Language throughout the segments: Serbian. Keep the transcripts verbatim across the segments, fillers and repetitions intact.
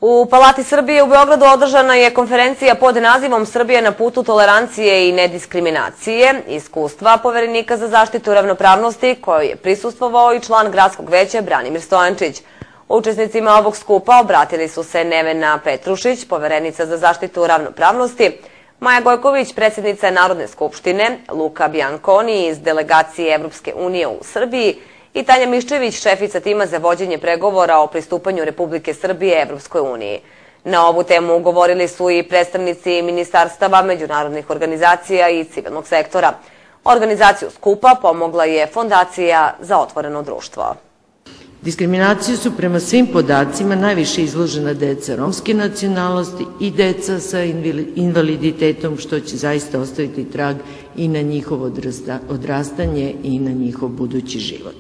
U Palati Srbije u Beogradu održana je konferencija pod nazivom Srbija na putu tolerancije i nediskriminacije, iskustva Poverenika za zaštitu ravnopravnosti, kojoj je prisustvovao i član Gradskog veća Branimir Stojančić. Učesnicima ovog skupa obratili su se Nevena Petrušić, Poverenica za zaštitu ravnopravnosti, Maja Gojković, predsjednica Narodne skupštine, Luka Bianconi iz delegacije Evropske unije u Srbiji i Tanja Miščević, šefica tima za vođenje pregovora o pristupanju Republike Srbije Evropskoj uniji. Na ovu temu govorili su i predstavnici ministarstava, međunarodnih organizacija i civilnog sektora. Organizaciju skupa pomogla je Fondacija za otvoreno društvo. Diskriminaciju su prema svim podacima najviše izložena deca romske nacionalnosti i deca sa invaliditetom, što će zaista ostaviti trag i na njihovo odrastanje i na njihov budući život.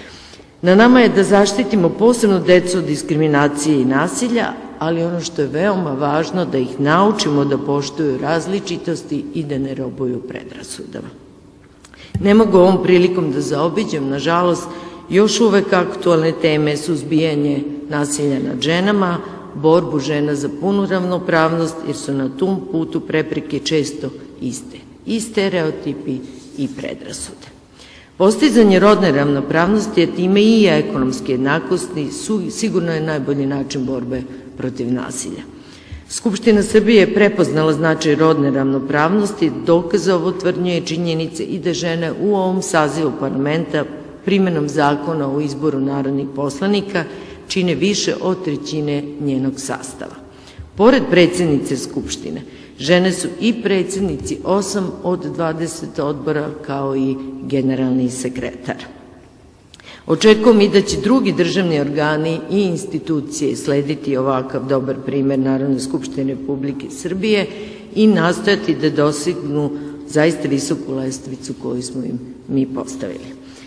Na nama je da zaštitimo posebno decu od diskriminacije i nasilja, ali ono što je veoma važno, da ih naučimo da poštuju različitosti i da ne robuju predrasudama. Ne mogu ovom prilikom da zaobiđem, nažalost, još uvek aktualne teme suzbijanje nasilja nad ženama, borbu žena za punu ravnopravnost, jer su na tom putu prepreke često iste, i stereotipi i predrasude. Postizanje rodne ravnopravnosti, a time i ekonomske jednakosti, sigurno je najbolji način borbe protiv nasilja. Skupština Srbije je prepoznala značaj rodne ravnopravnosti, dokaza ovo tvrdnje i činjenice i da žene u ovom sazivu parlamenta primenom zakona o izboru narodnih poslanika čine više od trećine njenog sastava. Pored predsjednice Skupštine, žene su i predsjednici osam od dvadeset odbora, kao i generalni sekretar. Očekujem i da će drugi državni organi i institucije slediti ovakav dobar primer Narodne skupštine Republike Srbije i nastojati da dosegnu zaista visoku lestvicu koju smo im mi postavili.